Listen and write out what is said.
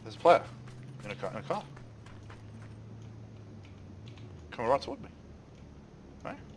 There's a player in a car. Coming right toward me. Right?